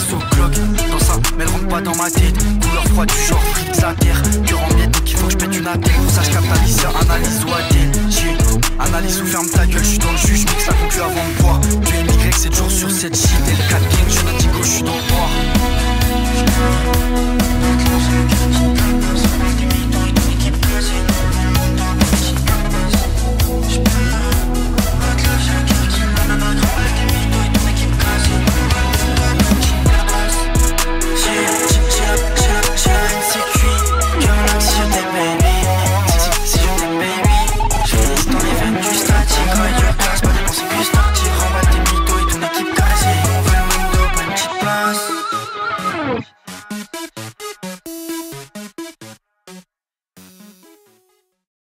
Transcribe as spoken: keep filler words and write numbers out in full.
au clock. Dans ça, mais elle rentre pas dans ma tête. Couleur froide du genre frites la terre. Cœur en miettes donc il faut que je pète une attelle. Pour ça je capitalise, analyse ou attelle. J'ai analyse ou ferme ta gueule, je suis dans le jus, je mixe la concu avant de boire. Tu es Y, sept jours sur sept shit. Et le quatre gang, je suis dans le tico, je suis dans le bois.